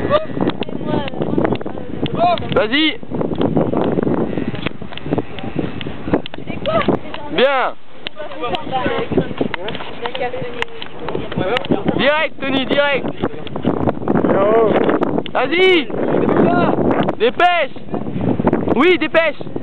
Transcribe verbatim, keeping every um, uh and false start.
Vas-y. Bien. Direct, Tony, direct. Vas-y. Dépêche. Oui, dépêche.